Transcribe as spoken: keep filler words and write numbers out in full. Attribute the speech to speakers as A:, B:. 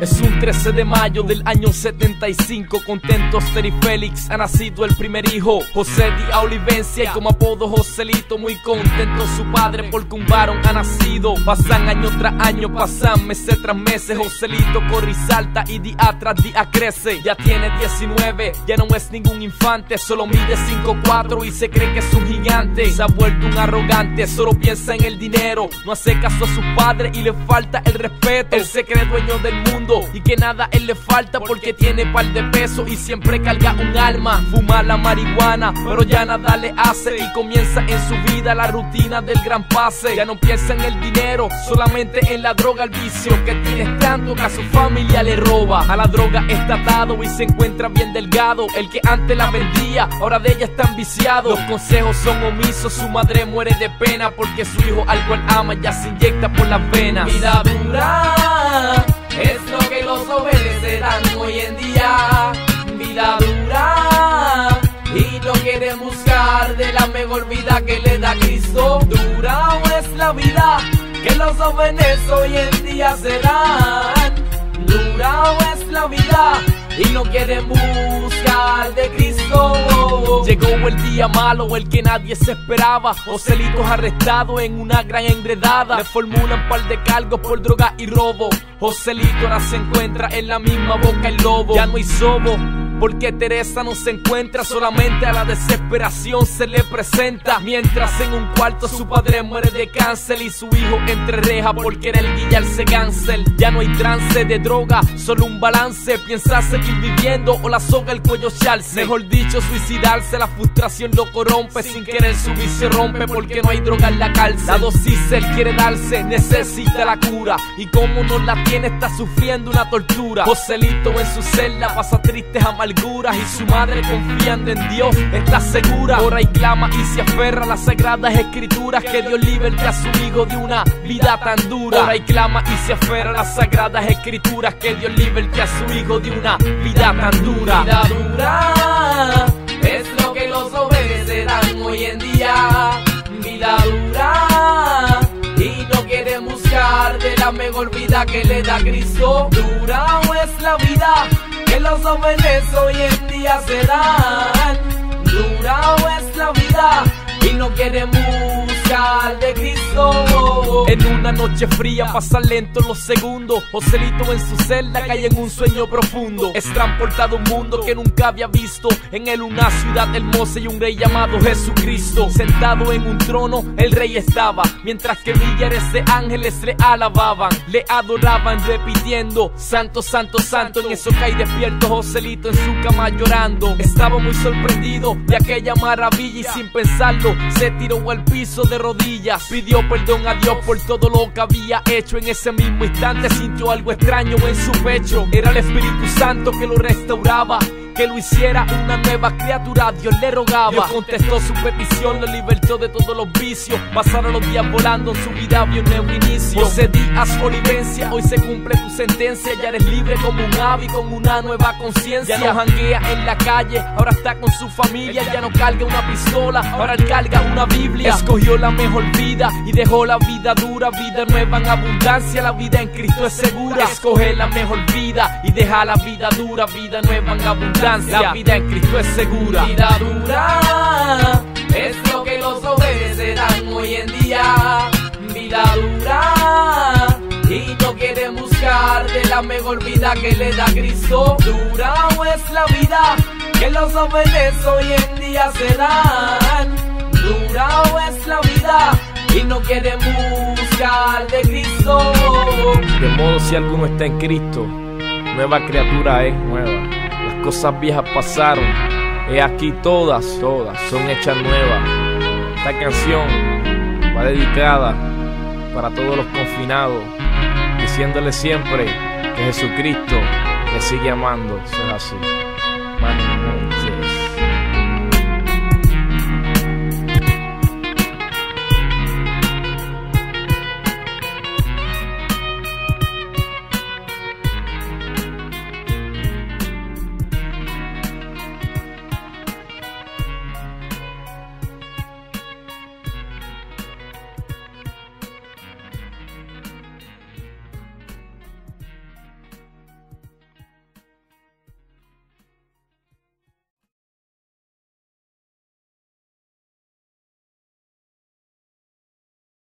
A: Es un trece de mayo del año setenta y cinco. Contentos Ter y Félix, ha nacido el primer hijo, José de Olivencia, y como apodo Joselito. Muy contento su padre porque un varón ha nacido. Pasan año tras año, pasan meses tras meses. Joselito corre y salta y día tras día crece. Ya tiene diecinueve, ya no es ningún infante. Solo mide cinco cuatro y se cree que es un gigante. Se ha vuelto un arrogante, solo piensa en el dinero. No hace caso a su padre y le falta el respeto. Él se cree dueño del mundo y que nada él le falta porque tiene par de pesos y siempre carga un arma. Fuma la marihuana pero ya nada le hace y comienza en su vida la rutina del gran pase. Ya no piensa en el dinero, solamente en la droga, el vicio que tiene tanto que a su familia le roba. A la droga está atado y se encuentra bien delgado. El que antes la vendía, ahora de ella está enviciado. Los consejos son omisos, su madre muere de pena porque su hijo al cual ama ya se inyecta por las venas. Vida dura es lo que los obedecerán hoy en día. Vida dura y no quieren buscar de la mejor vida que le da Cristo. Dura es la vida que los jóvenes hoy en día se dan. Dura es la vida y no quieren buscar de Cristo. Llegó el día malo, el que nadie se esperaba. Joselito es arrestado en una gran enredada. Le formulan par de cargos por droga y robo. Joselito ahora se encuentra en la misma boca el lobo. Ya no hay sobo porque Teresa no se encuentra, solamente a la desesperación se le presenta. Mientras en un cuarto su padre muere de cáncer y su hijo entre rejas porque era el guillarse cáncer. Ya no hay trance de droga, solo un balance. Piensa seguir viviendo o la soga el cuello echarse. Mejor dicho, suicidarse, la frustración lo corrompe. Sin querer su vicio rompe porque no hay droga en la cárcel. La dosis él quiere darse, necesita la cura y como no la tiene está sufriendo una tortura. Joselito en su celda pasa tristes amarguras y su madre confiando en Dios está segura. Ora y clama y se aferra a las sagradas escrituras que Dios liberte a su hijo de una vida tan dura. Ora y clama y se aferra a las sagradas escrituras que Dios liberte a su hijo de una vida tan dura. Vida dura es lo que los obedecerán hoy en día. Vida dura y no quieren buscar de la mejor vida que le da Cristo. Dura es la vida que los jóvenes hoy en día se dan. Dura es la vida y no quieren buscar de Cristo. En una noche fría pasa lento los segundos. Joselito en su celda cae en un sueño profundo. Es transportado a un mundo que nunca había visto. En él una ciudad hermosa y un rey llamado Jesucristo. Sentado en un trono el rey estaba, mientras que millares de ángeles le alababan, le adoraban repitiendo santo, santo, santo. En eso cae despierto Joselito en su cama llorando. Estaba muy sorprendido de aquella maravilla y sin pensarlo se tiró al piso de rodillas. Pidió perdón a Dios por todo lo que había hecho. En ese mismo instante sintió algo extraño en su pecho. Era el Espíritu Santo que lo restauraba, que lo hiciera una nueva criatura. Dios le rogaba. Dios contestó su petición, lo libertó de todos los vicios. Pasaron los días volando, en su vida vio un nuevo inicio. José Díaz Olivencia, hoy se cumple tu sentencia. Ya eres libre como un ave con una nueva conciencia. Ya no janguea en la calle, ahora está con su familia. Ya no carga una pistola, ahora él carga una Biblia. Escogió la mejor vida y dejó la vida dura. Vida nueva en abundancia, la vida en Cristo es segura. Escoge la mejor vida y deja la vida dura. Vida nueva en abundancia, la vida en Cristo es segura. Vida dura es lo que los obedecerán hoy en día. Vida dura y no quieren buscar de la mejor vida que le da Cristo. Dura es la vida que los jóvenes hoy en día se dan. Dura es la vida y no quieren buscar de Cristo. De modo si alguno está en Cristo, nueva criatura es nueva. Las cosas viejas pasaron, he aquí todas, todas son hechas nuevas. Esta canción va dedicada para todos los confinados, diciéndole siempre que Jesucristo le sigue amando. Eso es así.